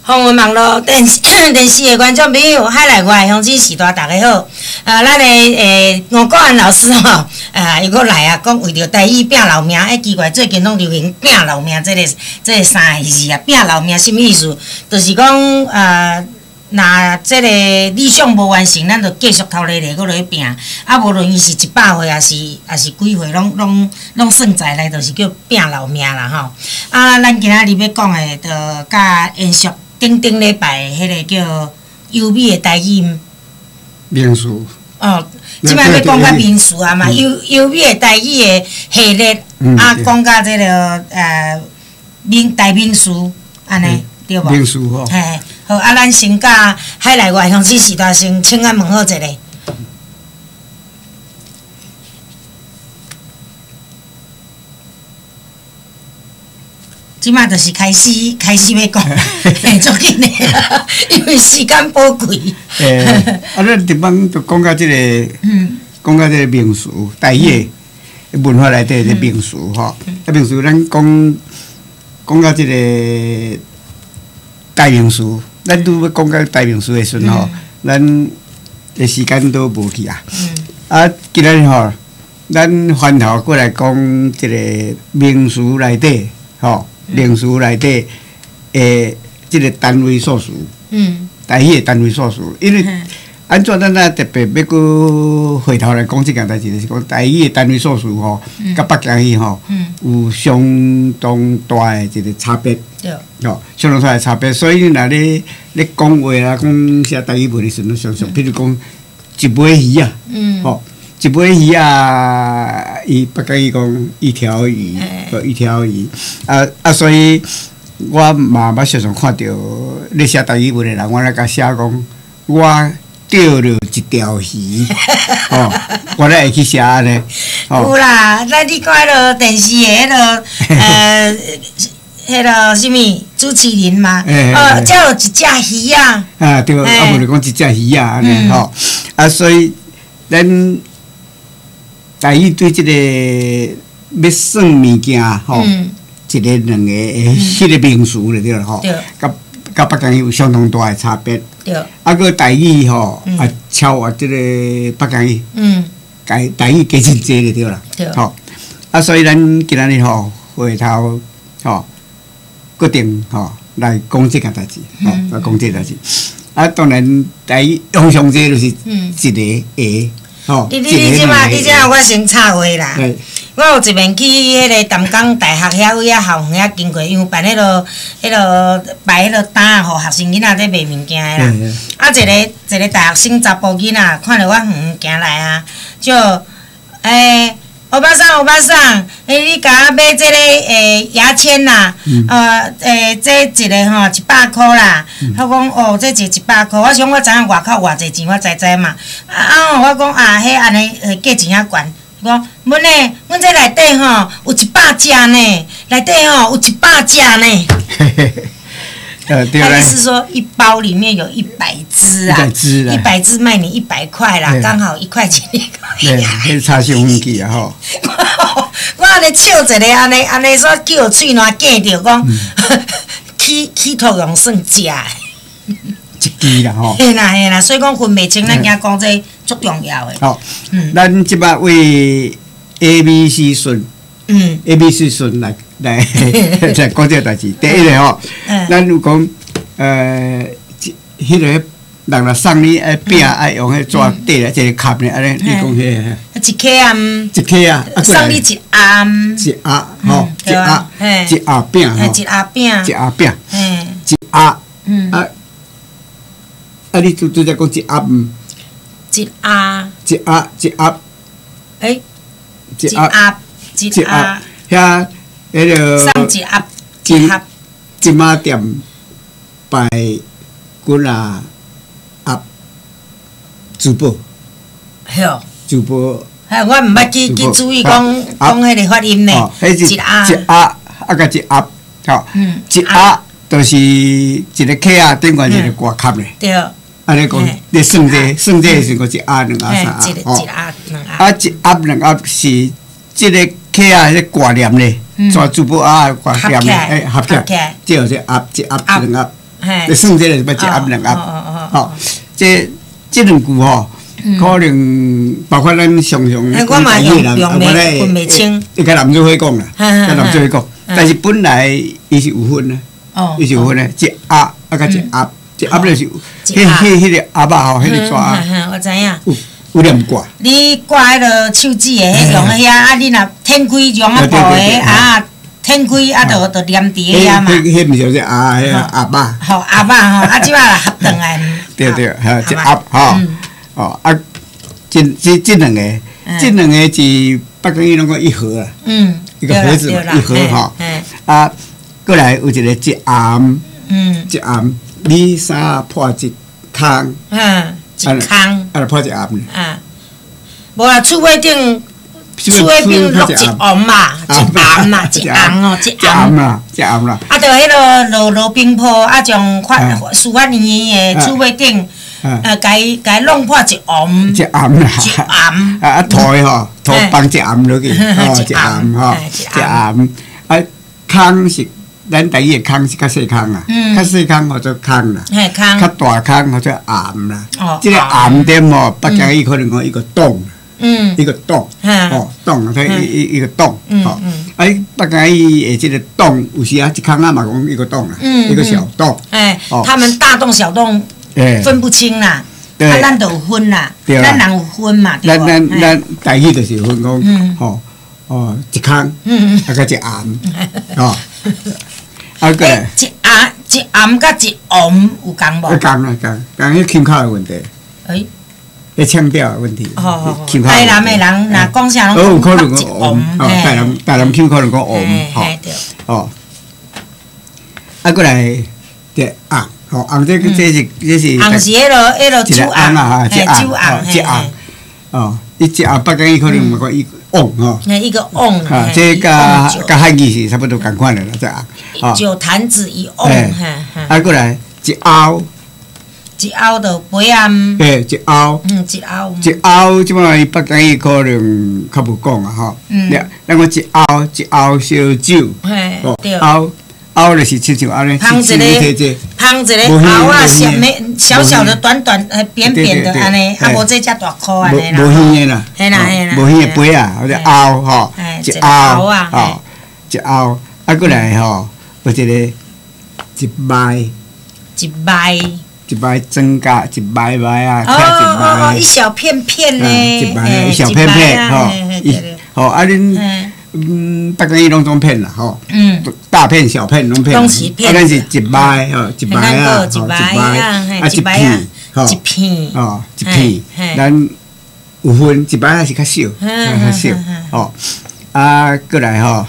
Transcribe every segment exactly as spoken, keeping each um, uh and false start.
风云网络电视电视的观众朋友，海内外乡亲时代大家好。啊，咱的诶吴国安老师吼，啊，伊搁来啊，讲为着台语拼老命，哎，奇怪，最近拢流行拼老命这个这个三个字啊，拼老命什么意思？就是讲啊。那即个理想无完成，咱就继续头咧咧，搁落去拼。啊，无论伊是一百岁，还是还是几岁，拢拢拢算在内，就是叫拼老命啦吼。啊，咱今仔日要讲的，就甲延续顶顶礼拜迄个叫优美的台语民俗。 哦，即摆要讲较民俗啊嘛，优优美的台语的系列，啊，讲甲即个呃民台民俗安尼对无？ 民俗吼。 嘿。好，啊，咱先甲海内外乡亲时代先请安问好一下。即马就是开始开始要讲，嘿，足紧的，因为时间宝贵。 诶，啊，咱地方就讲到即个，讲到即个民俗，台语文化内底的民俗吼，啊，民俗咱讲讲到即个大民俗。咱拄要讲到大名词的时阵吼，咱的时间都无去啊。啊，今仔日吼，咱翻头过来讲即个名词内底，吼，名词内底诶，即个单位数字，嗯，台语的单位数字，因为安怎咱啊特别要搁回头来讲即件代志，就是讲台语的单位数字吼，甲北京语吼，有相当大的一个差别。对，哦，相当大的差别，所以若咧咧讲话啦，讲写台语文的时阵，常常，譬如讲一尾鱼啊，嗯，吼，一尾鱼啊，伊北京语讲一条鱼，个一条鱼，啊啊，所以我嘛捌常常看到咧写台语文的人，我咧甲写讲，我钓了一条鱼，哦，我咧会去写咧， 有啦，咱你看迄落电视的迄落，呃。迄个什么主持人嘛，哦，只有一只鱼啊。 啊，对，啊，无就讲一只鱼啊，安尼吼。啊，所以咱台语对即个要算物件吼，一个两个迄个名词就对了吼。对。甲甲北京有相当大的差别。对。啊，个台语吼，啊，超越即个北京语。嗯。台台语加真济就对了。对。吼。啊，所以咱今仔日吼回头吼。决定吼来讲即件代志，吼来讲即个代志。啊，当然台用上这就是一个下，吼。 你你你即马你即马我先插话啦。我有一面去迄个淡江大学遐位啊校园遐经过，因为办迄落迄落摆迄落单互学生囡仔在卖物件的啦。啊，一个一个大学生查甫囡仔看着我远行来啊，就诶。欧巴桑，欧巴桑，诶，你甲我买即个诶牙签啦，呃，诶，这一个吼一百箍啦。我讲哦，这一一百箍，我想我知影外口偌济钱，我知知嘛。啊啊，我讲啊，迄安尼诶价钱遐悬。讲，阮诶，阮这内底吼有一百只呢，内底吼有一百只呢。他意思说一包里面有一百只啊，一百只卖你一百块啦，刚好一块钱一个。 对，迄差伤远去啊吼！ 我安尼笑一个，安尼安尼说叫喙烂见着讲，起起头用算食的。 一支啦吼。 嘿啦嘿啦，所以讲分袂清，咱惊讲这足重要的。 好，咱即摆为 A B C 顺。嗯 ，A B C 顺来来来讲这个代志。第一个吼，咱有讲，呃，迄个人若送你爱饼，爱用迄纸底啊，一个壳呢，安尼，你讲迄个？ 一克啊， 一克啊， 送你一盒， 一盒吼，一盒，一盒饼吼， 一盒饼， 一盒饼，一盒，嗯，啊，啊，你拄拄则讲一盒， 一盒， 一盒，一盒， 诶，一盒。一盒， 遐迄个送一盒，一盒， 金马店摆几啊盒珠宝， 系哦， 珠宝。 嘿，我毋捌去去注意讲讲迄个发音呢。一盒， 一盒，啊个一盒，吼，一盒就是一个克啊，顶悬一个挂壳咧。对。安尼讲，你算这算这是个一盒两盒三盒， 一盒两盒。 啊，一盒两盒是即个。客啊，迄挂念咧，抓珠宝啊，挂念咧，哎，合起来，即个是盒一盒一两盒， 就算这个要一盒两盒，吼，这这两句吼，可能包括咱常常我嘛用用袂分袂清， 一个男做伙讲啦，个男做伙讲，但是本来伊是有分的，伊是有分的，一盒啊甲一盒，一盒就是迄迄迄个盒啊吼，迄个纸， 我知影。 有念挂。你挂迄个手指的，迄用遐啊，你若天开用啊布的啊。天开啊，就就黏伫遐嘛。迄迄毋是只鸭，迄鸭巴。 吼鸭巴吼，啊，即摆合顿来。 对对，哈，一鸭吼，哦啊，即即即两个，即两个是北京伊拢讲一盒啊。嗯。一个盒子嘛，一盒吼。啊，过来有一个一暗，嗯，一暗，你三破一空。 嗯，一空。 啊，破一暗。 啊。无啊，厝尾顶。厝尾边落一红嘛，一红嘛，一红哦，一红啦，一红啦。 啊，着迄落落落冰铺，啊，将发四发圆圆的厝尾顶，呃，甲伊甲伊弄破一红， 一红啦， 一红。 啊啊，涂的吼，涂放一红落去，吼，一红吼，一红。啊，空是咱台语的空是较细空啦，较细空叫做空啦，较大空叫做红啦。哦，这个红点哦，北京伊可能讲伊个洞。嗯，一个洞，哦，洞，它一一一个洞，哦，哎，北京伊诶，这个洞有时啊，一空啊嘛讲一个洞啦，一个小洞， 哎，他们大洞小洞分不清啦，啊，咱就有分啦，咱人有分嘛，对不？咱咱咱台语就是分讲，吼，哦，一空，啊个一暗，哦，啊个， 一暗一暗甲一红有共无？ 有共啦，共，共迄腔口的问题，哎。迄腔调的问题， 台南的人若讲啥拢讲一红， 台南台南腔可能讲红，吼，哦，啊，过来这红，吼红这个这是这是红是迄落迄落酒红啊，酒红， 酒红，哦，伊一红北京伊可能嘛讲伊旺吼， 一个旺， 啊，这甲甲汉语是差不多共款的啦，这红，酒坛子一旺， 啊，过来一凹。 一凹就杯暗， 对，一凹， 嗯，一凹， 一凹，即摆伊北京伊可能较无讲啊，吼。嗯。咱讲一凹，一凹烧酒。嘿，对。凹，凹就是亲像安尼， 捧一个，捧一个凹啊，小咩小小的、短短、呃扁扁的安尼，啊无这遮大颗安尼啦。 无无圆的啦。 嘿啦嘿啦。 无圆的杯啊，或者凹吼，一凹啊，吼，一凹，啊过来吼，有一个一摆， 一摆。 一摆增加一摆摆啊， 哦哦哦，一小片片呢， 一摆一小片片吼，一吼啊恁嗯，北京伊拢总片啦吼，嗯，大片小片拢片，啊咱是一摆吼，一摆啊，吼一摆啊，一片吼，一片哦，一片，咱有分一摆啊是较少，较少吼，啊过来吼。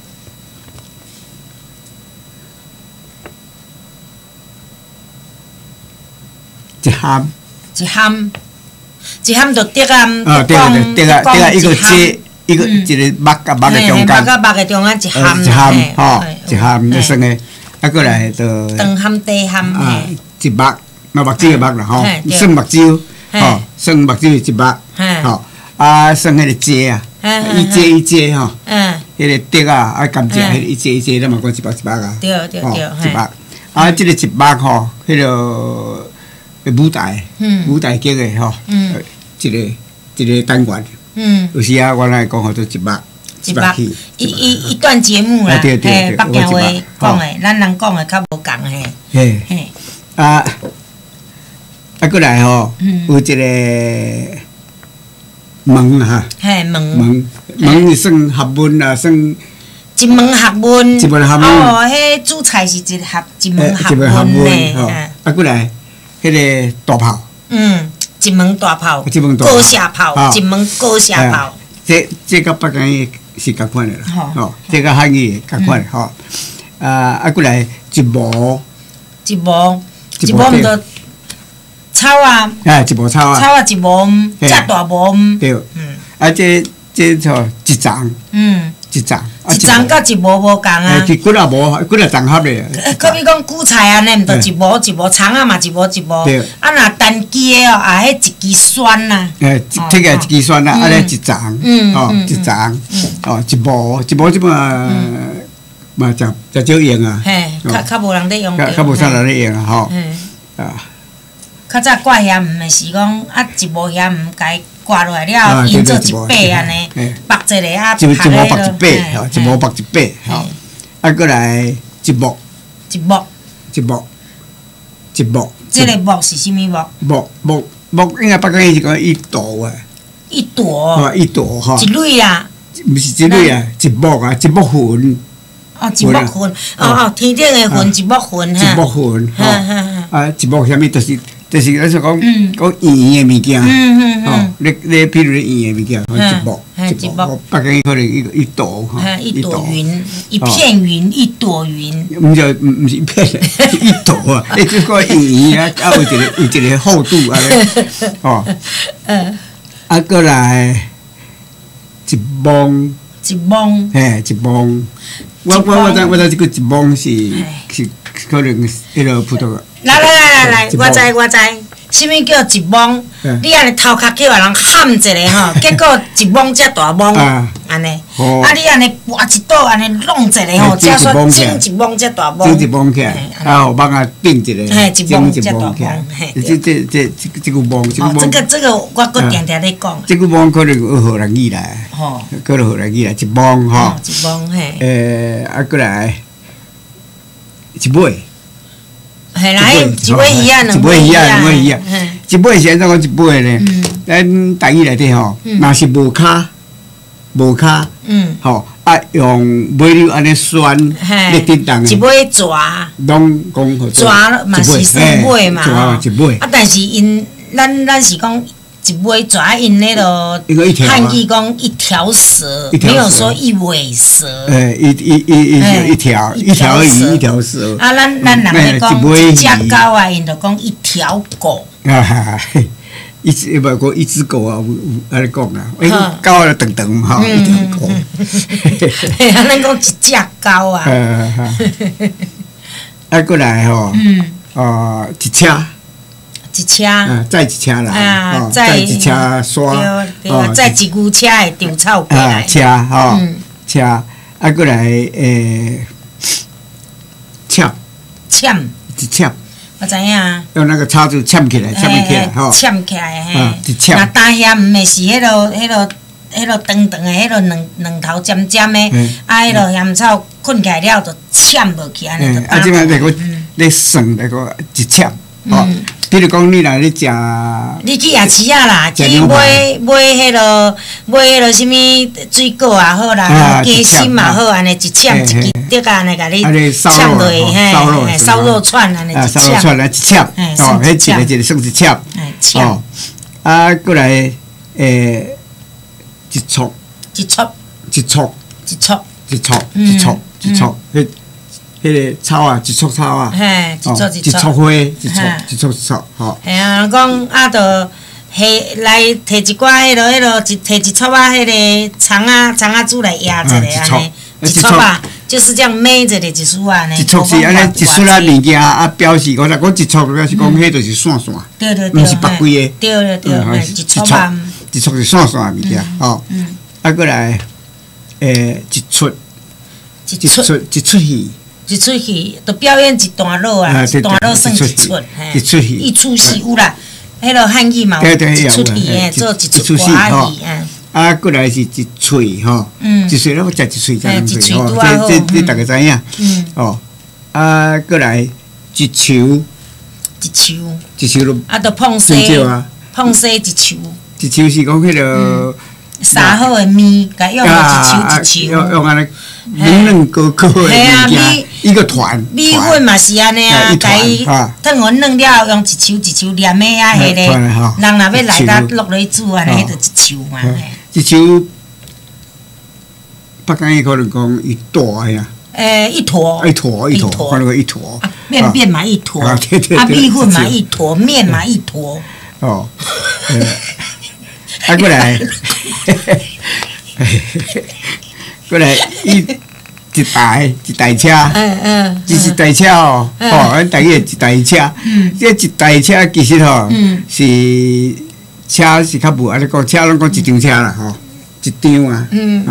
一ham， 一ham，一ham就得啊， 哦，对对对啊，对啊，一个接一个一个目甲目的中间， 目甲目的中间一ham， 一ham，吼，一ham你算个，啊过来就长ham短ham， 啊，一目，那目睭的目啦吼，算目睭，吼，算目睭一目，吼，啊算迄个接啊，一接一接吼，嗯，迄个得啊，啊甘蔗，迄个一接一接，咱嘛讲一目一目啊， 对对对， 一目，啊，即个一目吼，迄个。舞台，舞台剧的吼，一个一个单元，有时啊，原来讲好做一幕， 一幕戏，一一一段节目啦，嘿，北京话讲的，咱人讲的较无共嘿。 嘿，嘿，啊，啊，过来吼，有一个门哈， 嘿，门， 门，门是算学问啊，算一门学问， 一门学问， 哦，迄主菜是一学一门学问嘞， 啊，过来。迄个大炮， 嗯，一门大炮，高射炮，一门高射炮。 这这个北京是共款的啦，吼，这个汉语共款的吼。啊，啊，过来一模， 一模，一模毋着草啊， 哎，一模草啊， 草啊一模，遮大模。 对，嗯，啊，这这叫一丛，嗯，一丛。 一丛甲一模无共啊！ 是骨啊无，骨啊综合咧。 可比讲韭菜安尼，毋着一模一模，葱啊嘛一模一模。啊，若单支的哦，啊，迄一支酸呐。 诶，这个一支酸呐，啊咧一丛，哦，一丛，哦，一模一模即么嘛食食少用啊。 嘿，较较无人咧用。 较较无啥人咧用啊，吼。 嗯。 啊。 较早挂遐毋的是讲啊，一无遐毋该挂落来了，因做一把安尼，绑一个啊， 一一毛绑一把，吼，一毛绑一把，吼。啊，过来一木。 一木。 一木。一木。 这个木是啥物木？ 木木木，应该北京是讲一朵啊。 一朵。 哦，一朵哈。 一蕊啦。 毋是一蕊啊，一木啊，一木魂。 哦，一木魂，哦哦，天顶的魂，一木魂哈。一木魂，哈。啊，一木啥物？就是就是咱说讲讲圆的物件。嗯嗯嗯。哦，你你譬如圆的物件，一木。一木。北京可能一一朵哈。 一朵云，一片云，一朵云。 毋就毋毋是一片，一朵啊！你即个圆啊，啊有一个有一个厚度啊咧。哦。嗯。啊，过来一梦。 一梦。 嘿，一梦。我我我知我知，即个一梦是是可能迄个葡萄。 来来来来来，我知我知，啥物叫一梦？你安尼头壳叫人喊一个吼，结果一梦才大梦，安尼。啊，你安尼拔一朵安尼弄一个吼，才说整一梦才大梦。 整一梦起来，啊，互网啊顶一个， 嘿，一梦才大梦。 这这这这这个梦，这个梦。 哦，这个这个我搁定定咧讲。 这个梦可能有荷兰语来，吼，可能荷兰语来一梦吼。 一梦嘿。 诶，啊，过来一尾。 系啦，一尾鱼啊， 两尾鱼啊，两尾鱼啊，一尾是安怎讲一尾呢？咱台语内底吼，若是无骹，无骹，吼啊用尾溜安尼旋咧叮当一尾蛇， 拢讲蛇嘛是算尾嘛， 蛇一尾。 啊，但是因咱咱是讲。一尾蛇，因那个汉语讲一条蛇，没有说一尾蛇。 哎，一一一一一条一条鱼一条蛇。 啊，咱咱人咧讲一只狗啊，因就讲一条狗。 啊，一只不过一只狗啊，有安尼讲啊，哎，狗啊长长哈，一条狗。 嘿，啊，咱讲一只狗啊。 啊，过来吼，啊，一车。 一车， 啊，载一车啦， 啊， 载一车刷， 哦，载一牛车的稻草过来。 啊，车吼，车，啊，过来诶，签， 签， 一签。 我知影。 用那个叉子签起来，签起来，吼。 签起来嘿。 一签。 那大遐毋的是迄落、迄落、迄落长长的、迄落两两头尖尖的，啊，迄落香草困起来了，就签落去安尼。 啊，即摆那个咧算那个一签，吼。比如讲，你若咧食， 你去夜市啊啦，去买买迄落买迄落啥物水果也好啦，鸡心嘛好，安尼一签一支竹啊，安尼甲你签落去，嘿，烧肉串安尼一签， 烧肉串来一签，哦，迄一个一个算一签，哦，啊，过来诶，一撮， 一撮， 一撮， 一撮， 一撮，一撮，一撮，迄。迄个草啊，一撮草啊， 嘿，一撮一撮， 一撮花，一撮一撮一撮，吼。 嘿啊，人讲啊，着下来摕一寡迄落迄落一摕一撮啊，迄个葱啊葱啊煮来压一个安尼，一撮啊，就是这样糜一个一束安尼。 一撮是安尼一束啊物件啊，表示我若讲一撮表示讲迄就是线线， 对对对， 毋是白规个。 对对对，一撮啊， 一撮是线线物件，吼。啊，过来诶，一出，一出一出戏。 一出戏，就表演一段落啊，一段落算一出， 一出戏， 一出戏有啦，迄落汉语嘛，一出戏诶，做一出华语啊。 啊，过来是一喙吼，一喙咱食一喙才能喙吼，这这这大家知影。哦，啊，过来一球， 一球， 一球咯， 啊，着碰西，碰西一球， 一球是讲迄个。 撒好的面，甲用一球一球， 用用安尼软软高高的物件，一个团。 米粉嘛是安尼啊，甲伊烫完软了，用一球一球黏的啊，迄个人若要来甲落去煮安尼，迄着一球嘛。 一球，北京可能讲一大呀。 诶，一坨。 一坨一坨，可能一坨。 面面嘛一坨，啊米粉嘛一坨，面嘛一坨。哦。 啊，过来，过来一一台一台车，嗯嗯，这是台车哦，哦，咱台语一台车，嗯，这一台车其实吼，嗯，是车是较无安尼讲，车拢讲一张车啦，吼，一张啊，嗯，哦，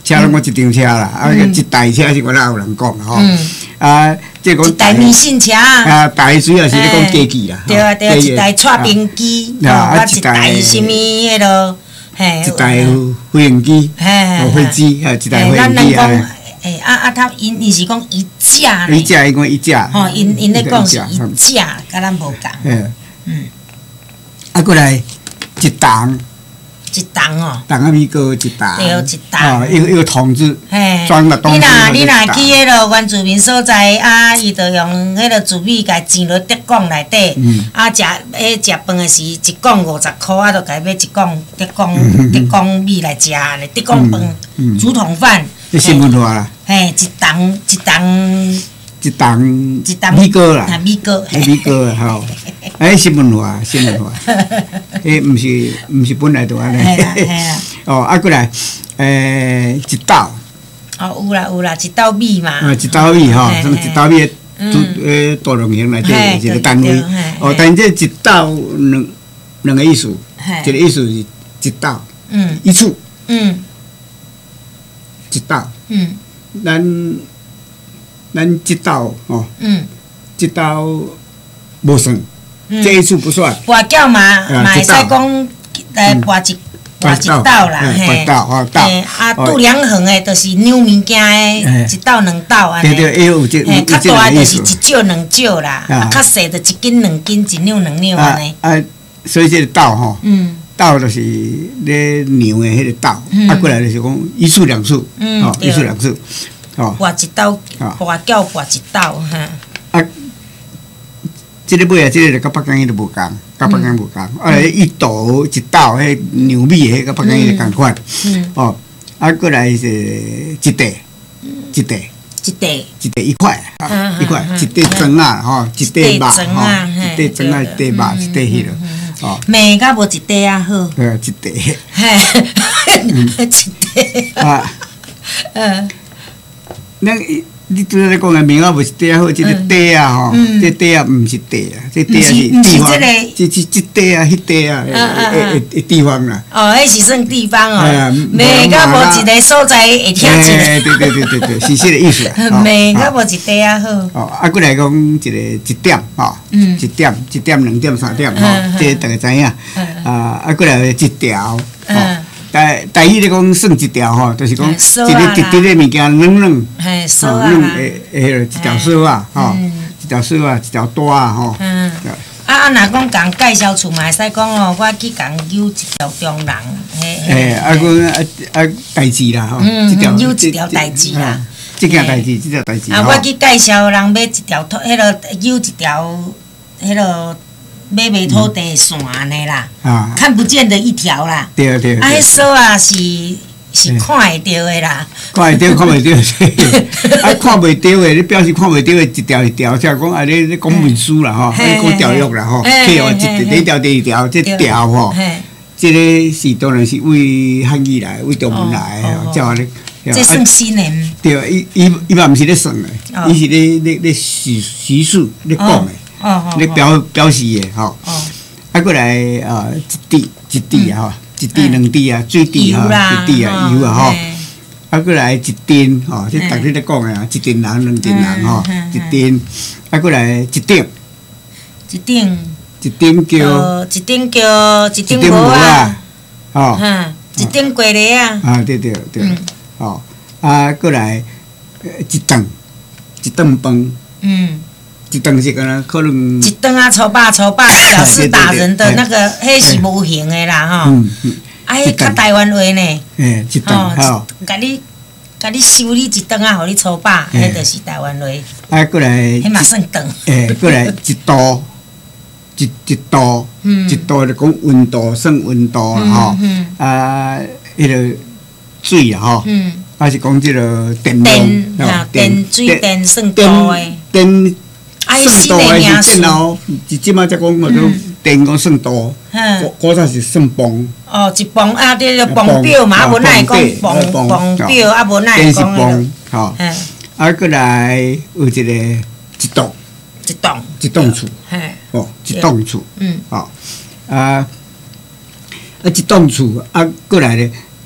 车拢讲一张车啦，啊一台车是我哪有人讲吼，啊即讲一台微信车啊，台主要是咧讲机器啦， 对啊对啊，一台搓冰机，啊一台什么迄落，嘿， 一台飞行机，哦飞机，啊一台飞行机啊。 诶，啊啊，他因因是讲一架一架，伊讲一架。 吼，因因咧讲是一架，甲咱无共。 嗯。嗯。啊，过来一档。 一档哦。 档啊米糕一档。 对，一档。 哦，一个一个桶子。 嘿。 装的东西。 你若你若去迄落原住民所在，啊，伊就用迄落糯米甲煎落德广内底。嗯。啊，食迄食饭的时，一讲五十箍，啊，就家买一讲德广德广米来食安尼，德广饭、竹筒饭。 这新文化啦。 嘿，一档一档一档一档米糕啦， 米糕， 米糕啊吼，哎新文化新文化，哎毋是毋是本来就安尼。 系啦系啦。 哦，啊过来，诶一斗。 哦，有啦有啦，一斗米嘛。 啊，一斗米吼，什么一斗米诶，诶大龙形内底一个单位。哦，但这一斗两两个意思，一个意思是一斗，嗯，一处，嗯。一斗，嗯，咱咱一斗哦，嗯，一斗无算，这一处不算。 跋筊嘛，嘛会使讲来跋一跋一斗啦，嘿，嘿，啊，度量衡的，就是扭物件的，一斗两斗安尼。 对对，有这嘿，较大就是一少两少啦，啊，较细就一斤两斤，一两两两安尼。 啊，所以这个斗吼，嗯。斗就是咧牛的迄个斗，啊过来就是讲一处两处，哦一处两处， 哦。跋一斗，跋筊跋一斗哈。 啊，即个尾啊，即个就甲北港迄个无共，甲北港无共。啊，一斗一斗，迄牛米迄甲北港迄个共款。哦，啊过来是一袋，一袋， 一袋， 一袋一块，一块，一袋砖啊，吼，一袋肉，吼，一袋砖啊，一袋肉，一袋迄落。 哦，卖甲无一袋啊好。 对啊，一袋。 嘿，一袋。啊。嗯。 咱你拄仔咧讲个名啊，无一袋啊好，即个袋啊吼，这袋啊毋是袋啊，这袋啊是地方，这这这袋啊，迄袋啊，诶诶地方啦。 哦，迄是算地方哦。卖甲无一个所在会听一个。 对对对对对，是这个意思啊。 卖甲无一袋啊好。 哦，啊，过来讲一个一点吼，一点一点两点三点吼，这大家知影。啊，啊，过来一条吼。台台语咧讲算一条吼，就是讲一个直直的物件软软， 哦， 软诶诶，一条丝啊，吼，一条丝啊，一条带啊，吼。嗯。 啊啊，若讲共介绍厝嘛，会使讲哦，我去共揪一条中人，嘿。 诶，啊，佮啊啊代志啦，吼。 嗯，揪一条代志啦。 即件代志，即条代志。 啊，我去介绍人买一条土，迄落揪一条，迄落。买卖土地线安尼啦，看不见的一条啦。 对对。 啊，迄锁啊是是看会到的啦。 看会到，看袂到。啊，看袂到的，你表示看袂到的一条一条，即係講啊，你你講文書啦，吼，你講條約啦，吼，契約一第一條第二條，即條吼，即個是當然是為漢語來，為中文來，即係你。 這算新的。 對，伊伊伊嘛毋是咧算的，伊是咧咧咧敘敘述咧講的。哦，你表表示的吼，啊，过来啊，一滴一滴啊，吼，一滴两滴啊，水滴吼，一滴啊，油啊，吼，啊，过来一丁吼，即逐日咧讲的啊，一丁人两丁人吼，一丁，啊，过来一顶， 一顶， 一顶叫， 一顶叫一顶帽啊， 吼， 一顶过嚟啊， 啊，对对对，吼，啊，过来一顿一顿饭，嗯。一顿是干那可能一顿啊，粗饱粗饱，表示打人的那个，迄是无形的啦，吼。啊，迄较台湾话呢。 诶，一顿吼。 甲你，甲你收你一顿啊，互你粗饱，迄就是台湾话。 啊，过来。 迄嘛算顿。 诶，过来一度，一一度，一度就讲温度，算温度啦，吼。啊，迄个水啊，吼。啊是讲即个电量， 电水电算度诶。 电。算度还是电脑？是即摆才讲叫做电讲算度，古古早是算磅。 哦，一磅啊，对对，磅表嘛，啊无哪会讲磅磅表，啊无哪会讲迄个。吼，啊，过来有一个一栋， 一栋， 一栋厝，哦，一栋厝，嗯，吼，啊，啊一栋厝，啊，过来咧，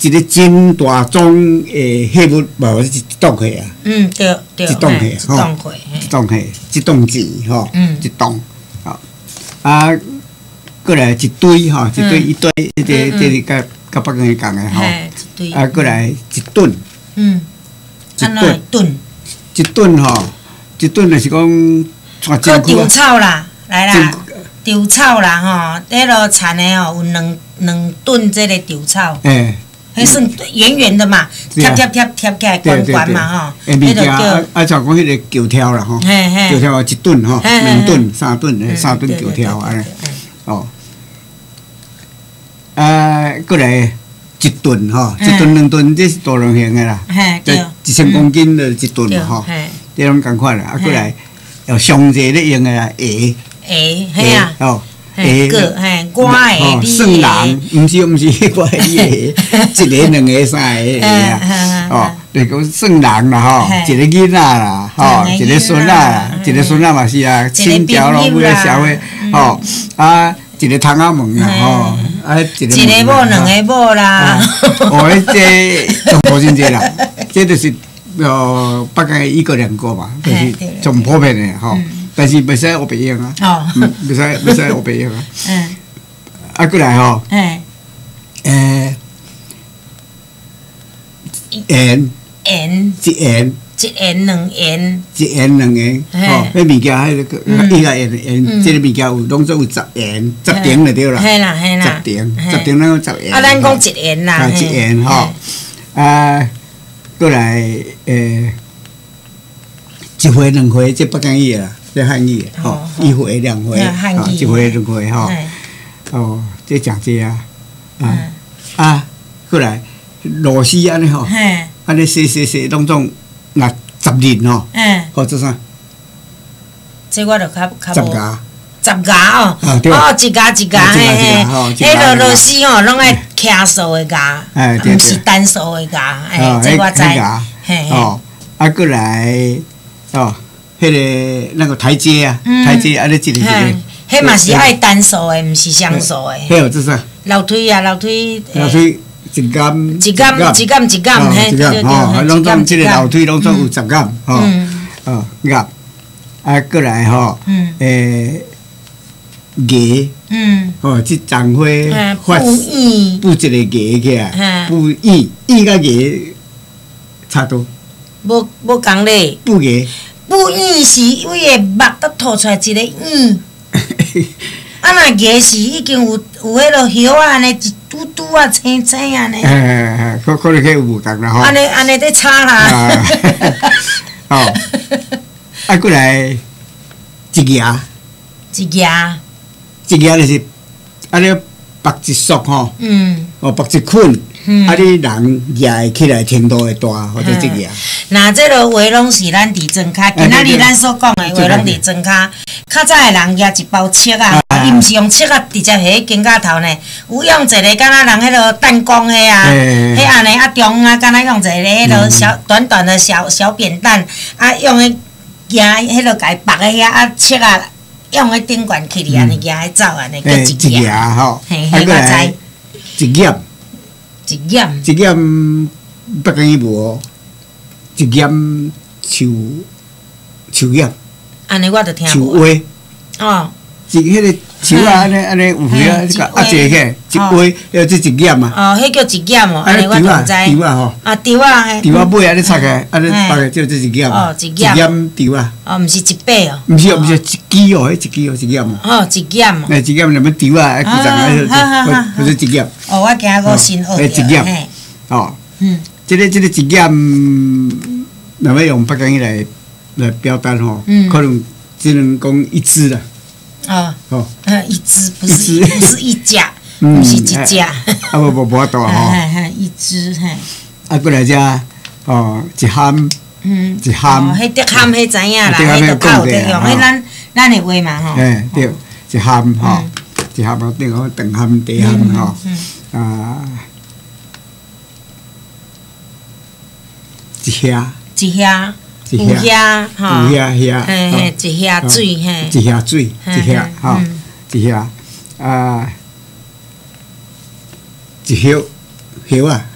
一个真大宗诶货物，无一栋货啊。 嗯，对对， 一栋货， 一栋货， 一栋货，一栋钱吼，一栋，吼啊，过来一堆吼，一堆一堆，即个即个甲甲北京讲诶吼，啊，过来一吨， 嗯，一吨吨， 一吨吼，一吨就是讲， 个稻草啦，来啦。稻草啦吼，迄落田诶吼有两两吨即个稻草，诶，迄算圆圆的嘛，贴贴贴贴起来圆圆嘛吼， 迄落叫啊，像讲迄个桥条啦吼，桥条一吨吼，两吨、三吨、三吨桥条安尼，哦，啊，过来一吨吼，一吨两吨这是大量型诶啦，就一千公斤就一吨吼，这种共款啦，啊，过来要上济咧用诶啦，鞋。 诶，嘿啊， 哦， 诶，个嘿，我诶，你算人，毋是毋是我诶，一个两个三个啊，哦，你讲算人啦吼，一个囡仔啦，吼，一个孙仔啦，一个孙仔嘛是啊，清朝咯，为了社会，吼，啊，一个窗仔门啦，吼，啊，一个。 一个某两个某啦。 哦，这上普真济啦，这就是呃，北京一个两个嘛，就是上普遍诶吼。但是袂使学别样啊，袂使袂使学别样啊。嗯。啊，过来吼。嗯。诶。元。 元。 一元。 一元两元。 一元两元。吼，迄物件迄个伊个元元，即个物件有拢总有十元，十顶就对啦。 嘿啦嘿啦。 十顶，十顶咱讲十元。 啊，咱讲一元啦。 一元吼。啊，过来诶，一回两回，即北京语啦。这汉语吼，一回两回，一回两回吼，哦，这讲这啊，啊啊，过来螺丝安尼吼，安尼细细细拢总若十厘吼，或者啥？ 这我就较较十架， 十架哦，哦，一架一架，嘿嘿，迄个螺丝吼，拢爱卡数的架，毋是单数的架，哎，这我知，嘿嘿， 哦，啊，过来哦。迄个那个台阶啊，台阶啊，你一个一个， 迄嘛是爱单数的，毋是双数的。 迄有这啥？ 楼梯啊，楼梯。 楼梯一杆。 一杆一杆一杆，嘿，对对对， 拢总即个楼梯拢总有十杆，吼，哦，杆，啊，过来吼，诶，叶，嗯，哦，即丛花发布一个叶起来，布叶叶甲叶差多。 无无共咧。 布叶。 布叶是伊个目都吐出来一个叶，啊若叶是已经有有迄落叶啊，安尼一嘟嘟啊、青青安尼。 哎哎哎，可可能迄有无共啦吼。 安尼安尼在炒啦。 哦，啊，过来一牙。 一牙。 一牙就是安尼绑一束吼。嗯。哦，绑一捆。啊！你人举会起来程度会大，或者这个啊。 那这落话拢是咱伫庄脚，今仔日咱所讲的话拢伫庄脚。较早的人举一包切啊，伊毋是用切啊，直接下肩胛头呢，有用一个敢若人迄落弹弓的啊，迄安尼啊中啊，敢若用一个迄落小短短的小小扁担，啊用迄举迄落家绑的遐啊切啊，用迄顶悬起哩安尼举迄走安尼叫一举。 吼， 嘿，迄我知。一叶。 一叶， 一叶北京无，一叶树树叶， 安尼我就听过。树蛙，哦，是迄个树啊，安尼安尼有花啊，这个压一个一花，要即一叶嘛。 哦，迄叫一叶哦，安尼我就知。 稻啊吼， 啊稻啊嘿。 稻啊尾安尼拆开，安尼放个叫做一叶哦，一叶。 一叶稻啊。 哦，毋是一把哦。 毋是毋是一枝哦，迄一枝哦，一叶哦。 哦，一叶哦。 哎，一叶两尾稻啊，几丛啊，或者一叶。 哦，我今个新学着。 一叶。哦。嗯。即个即个一叶，若要用北京语来来表达吼，可能只能讲一枝啦。哦。哦。 嗯，一枝不是不是一架，不是一架。 啊，无无无法度吼。 一枝嘿。 啊，过来只哦，一项。嗯。一项。 哦，迄竹项迄知影啦，迄著较有得用，迄咱咱的话嘛吼。 嘿，对，一项吼，一项啊，顶好长项、短项吼，啊。一遐， 一遐，有遐，吼， 有遐遐， 嘿嘿，一遐水，嘿， 一遐水，一遐，吼，一遐，啊，一叶，叶啊，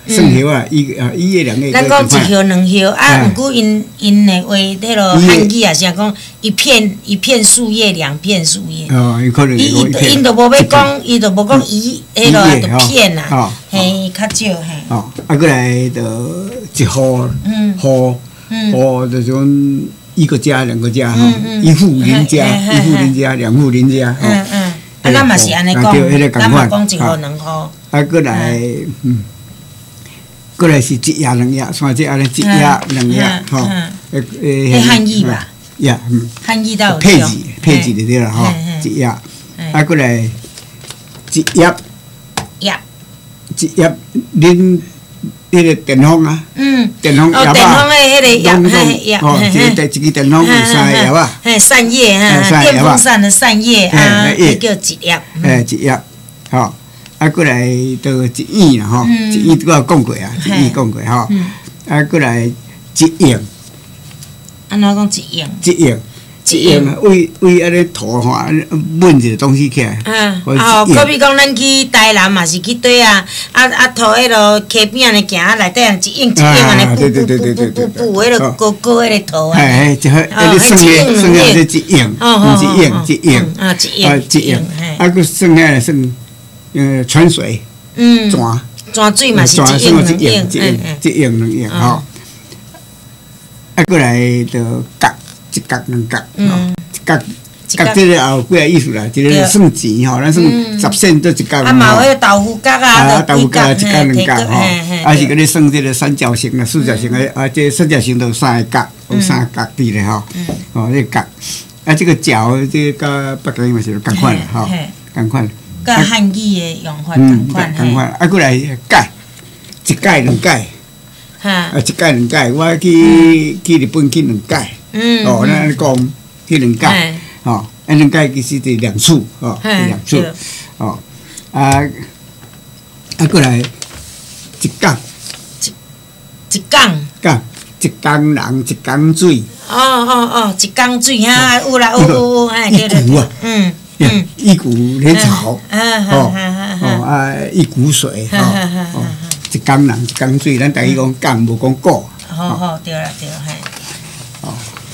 算叶啊，一啊一叶两叶。 咱讲一叶两叶啊，毋过因因的话，迄落汉语也是讲一片一片树叶，两片树叶。 哦，有可能。 伊伊因都无要讲，伊都无讲一，迄落就片啦。嘿，较少嘿。 哦，啊，过来就一户，户户就种一个家两个家哈，一户人家一户人家两户人家哈。 嗯嗯。啊，咱嘛是安尼讲，咱嘛讲一户两户。 啊，过来嗯。过来是一叶两叶，像这安尼一叶两叶，吼， 诶诶，汉语吧？ 呀，嗯， 汉语都有配字，配字就对啦，吼，一叶，啊，过来一叶， 叶， 一叶，恁迄个电风啊， 嗯， 电风叶吧， 哦，电风诶，迄个叶，叶， 吼，一个一个电风有三个叶吧， 嘿，扇叶哈，电风扇的扇叶啊，迄叫一叶， 诶，一叶，吼。啊，过来就一燕啦，吼，一燕我有讲过啊，一燕讲过吼。啊，过来一燕， 安怎讲一燕？ 一燕，一燕，为为安尼涂吼，纹一个东西起来。 嗯，哦，可比讲咱去台南嘛是去对啊，啊啊涂迄落溪边安尼行，内底一燕一燕安尼，补补补补补补，迄落高高迄个涂啊。 哎，一迄迄算下算下就一燕，毋是燕，一燕， 啊一燕， 一燕，啊，佮算下来算。呃，泉水，嗯，泉， 泉水嘛是一用两用， 一用一用两用吼。啊，过来就角，一角两角，吼，一角，角这个也有几个意思啦，一个算钱吼，咱算十仙做一角。 啊，嘛有迄豆腐角啊， 豆腐角一角两角吼，啊是佮你算这个三角形啦、四角形的，啊，这三角形都有三个角，有三个角伫咧吼，哦，这角，啊，这个角，这个甲北京嘛是共款啦，吼，共款。 甲汉语的用法同款， 同款。啊，过来解，一解两解，啊，一解两解。我去去日本去两解，哦，咱讲去两解，哦，啊两解其实是两处，哦，两处，哦，啊，啊过来一港， 一一港， 港一港人一港水。 哦哦哦，一港水哈，有啦有有有，哎对对对，嗯。 嗯，一股莲草，哦哦啊，一股水，哦哦，一缸人一缸水，咱台语讲缸，无讲果。 好好，对了对了，嘿。哦，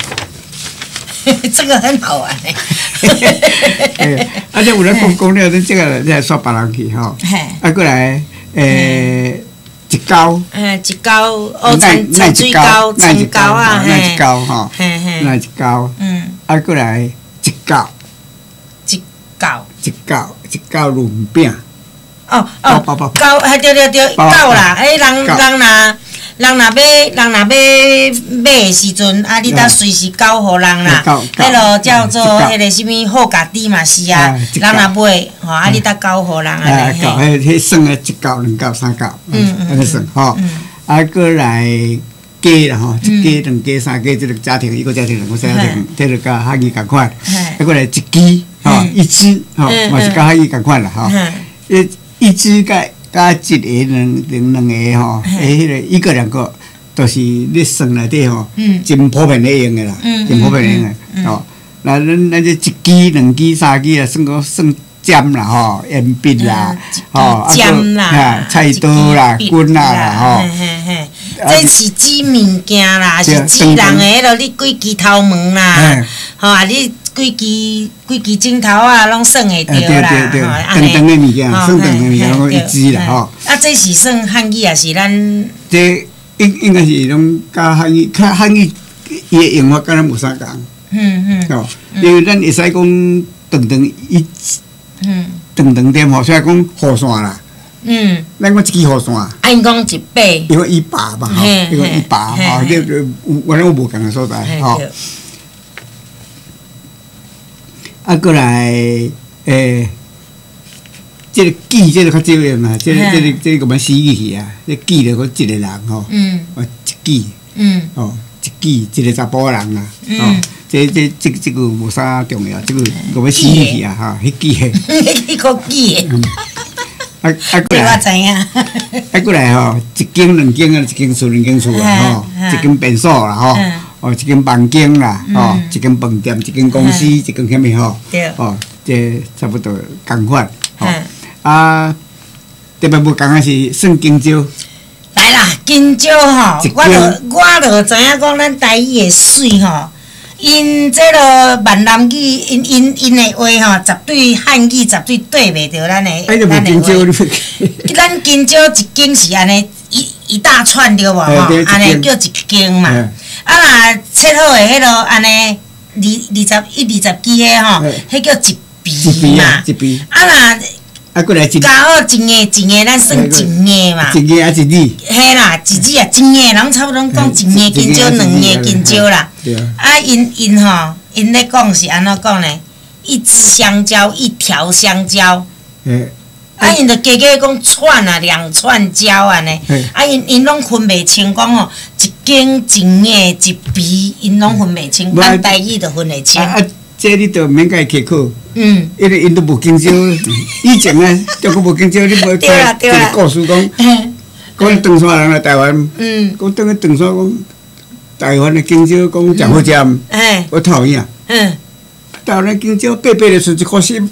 这个很好玩诶。 啊，这有人讲讲了，这个来刷别人去吼。啊，过来诶，一高。诶， 一高，哦，产产水高，产高啊， 嘿。一高吼，那一高。嗯。啊，过来一高。 高一高一高润饼。 哦哦，高，哎对对对，高啦！哎，人人若人若要人若要买的时阵，啊，你得随时交互人啦。迄落叫做迄个什物好价底嘛是啊，人若买，吼，啊，你得交互人安尼。 交，迄迄算个一高、两高、三高，嗯嗯，安尼算吼。啊，过来家啦吼，一家、两家、三家，即个家庭，一个家庭、两个家庭，即个甲汉语共款。啊，过来一支。吼，一支吼，嘛是甲汉语共款啦吼。一一支甲甲一个两两两个吼，诶，迄个一个两个，都是你算内底吼，真普遍咧用诶啦，真普遍用诶吼。那咱咱这一支、两支、三支啊，算个算尖啦吼，鉛笔啦，吼， 尖啦， 菜刀啦、棍啦吼。 这是指物件啦，是指人诶，迄落你几支头毛啦，吼啊你。规支规支镜头啊，拢算会着啦， 吼，安尼。长长的物件，算长的物件，拢一支啦，吼。 啊，这是算汉语也是咱？ 这应应该是拢甲汉语，较汉语伊的用法敢若无啥共。嗯嗯。吼，因为咱会使讲长长一，嗯，长长点吼，虽然讲雨伞啦。嗯。咱讲一支雨伞。啊， 因讲一把。 伊讲一把嘛，吼，伊讲一把吼，这有原来有无共个所在，吼。啊，过来，诶，即个记，即个较少用啊，即个即个即个我们死语去啊，即记着个一个人吼，哦，一记，哦，一记一个查甫人啊，哦，即即即即个无啥重要，即个我们死语去啊，哈，迄记诶， 迄个记诶， 啊啊过来，我知影，啊过来吼，一间两间啊，一间厝两间厝啊，吼，一间便所啦，吼。哦，一间房间啦，哦，一间饭店，一间公司，一间啥物吼，哦，这差不多共款，吼，啊，特别无共啊是算经招， 来啦，金蕉吼，我就我就知影讲咱台语的水吼，因这个闽南语，因因因的话吼，绝对汉语绝对对袂着咱的咱的话。咱金蕉一斤是安尼一一大串对无吼，安尼叫一斤嘛。啊若切好的迄落安尼二二十一二十支的吼，迄叫一皮嘛。 一皮。 啊若啊，过来一， 加好一页一页，咱算一页嘛。 一页啊，一字。 嘿啦，一字啊，一页，人差不多讲一页金蕉，两页金蕉啦。啊，因因吼，因咧讲是安怎讲呢？一支香蕉，一条香蕉。嗯。啊，因着加加讲串啊，两串蕉安尼。啊，因因拢分袂清，讲吼，一斤一页一皮，因拢分袂清，咱台语着分会清。 这你都免甲伊刻苦，嗯，因为因都无金蕉，以前呢，中国无金蕉，你无知一个故事讲，讲长沙人来台湾，嗯，讲等去长沙讲，台湾的金蕉讲真好食，哎，我讨厌，嗯，台湾的金蕉白白的像一颗心，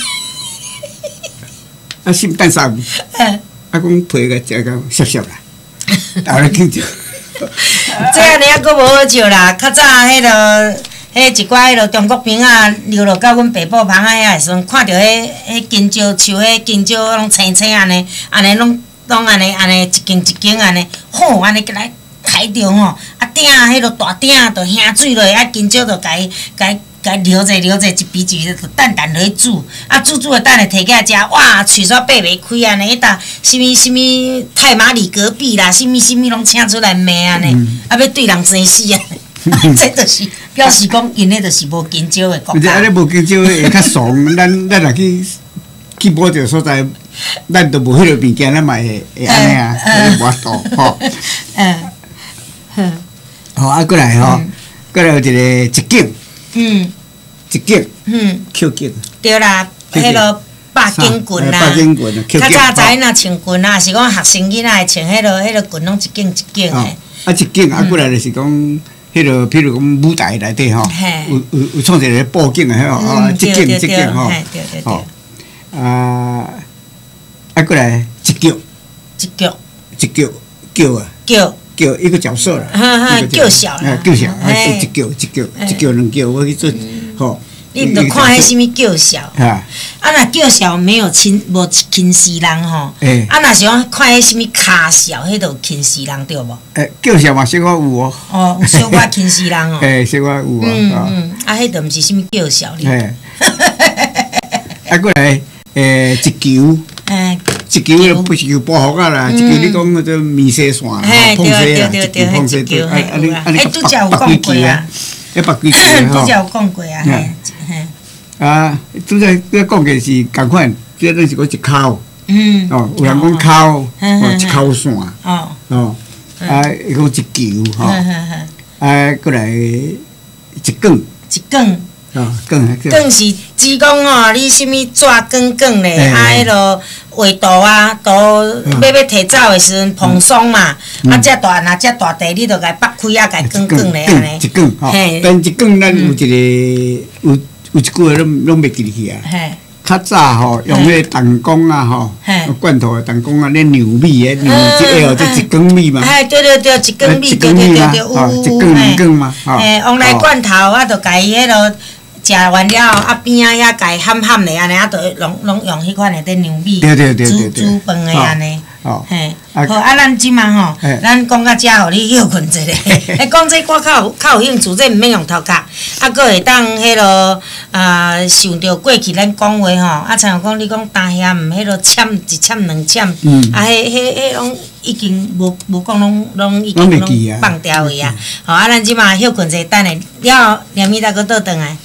啊心蛋散，啊讲皮个食个涩涩啦，台湾的金蕉， 这样你还阁无好笑啦，较早迄个。迄一寡迄落中国兵啊，流落到阮爸母旁啊遐的时阵，看着迄迄金蕉树，迄金蕉拢青青安尼，安尼拢拢安尼安尼一斤一斤安尼，吼安尼来开着吼，啊鼎迄落大鼎着香水落，啊金蕉着家家家撩者撩者一皮一皮着淡淡落去煮，啊煮煮了等下摕起来食，哇喙煞掰袂开安尼，迄搭什物什物太马里隔壁啦，什物什物拢请出来骂安尼，啊要对人生死啊！这就是表示讲，因迄就是无金蕉的国家。 安尼无金蕉会较怂，咱咱若去去某一个所在，咱都无迄落物件，咱嘛会会安尼啊，无法度吼。嗯，哼。好啊，过来吼，过来有一个一景，嗯，一景，嗯，扣景。 对啦，迄落百斤棍啦， 百斤棍啊， 较早知若穿棍啊，是讲学生囡仔会穿迄落迄落棍，拢一景一景的。 啊，一景啊，过来就是讲。迄落，譬如讲舞台内底吼，有有有创一个布景啊，吼，啊，即景即景吼，吼，啊，啊，过来一脚， 一脚， 一脚叫啊， 叫叫一个角色啦， 叫小啦， 叫小，啊，一脚一脚一脚两脚，我去做吼。 你著看迄什物叫嚣，啊，若叫嚣没有亲无轻视人吼，啊，若是讲看迄什物卡嚣，迄著轻视人对无？ 诶，叫嚣嘛，小可有哦。 哦，有小可轻视人哦。 诶，小可有哦。 嗯嗯，啊，迄著毋是什物叫嚣哩。诶， 啊，过来诶，一球，诶，一球咧不是球保护啊啦，一球你讲嗰种面线线啊，碰色啊，一球碰色对，啊啊你啊你白白几球啊？一百几球吼。 拄则有讲过啊，嘿。 啊，拄则你讲嘅是共款，即个是讲一口，嗯，哦，有人讲口，哦，一口线，哦，哦，啊，伊讲一球吼，啊，过来一卷， 一卷， 哦，卷， 卷是指讲吼，你什物纸卷卷咧，啊，迄落画图啊，图要要摕走的时阵蓬松嘛，啊，遮大若遮大地，你着甲掰开啊，甲卷卷咧安尼， 一卷，吼，但一卷咱有一个有。有一句话拢拢袂记去啊！较早吼用迄个弹弓啊吼，罐头的弹弓啊，咧牛米诶，牛即个哦，即一根米嘛。 哎，对对对，一根米，对对对对，有有一根两根嘛。 嘿，往来罐头啊，着家己迄落食完了后，啊边仔遐家己焊焊咧安尼，啊，着拢拢用迄款的底牛米煮煮饭的安尼。哦，嘿，好啊！咱即嘛吼，咱讲到遮，互你休困一下。哎，讲这我较有较有兴趣，这毋免用头壳，啊，佫会当迄落啊，想着过去咱讲话吼，啊，像讲你讲担险，迄落签一签两签，啊，迄迄迄拢已经无无讲拢拢已经拢放掉去啊。吼啊，咱即嘛休困一下，等下了后连咪再佫倒转来。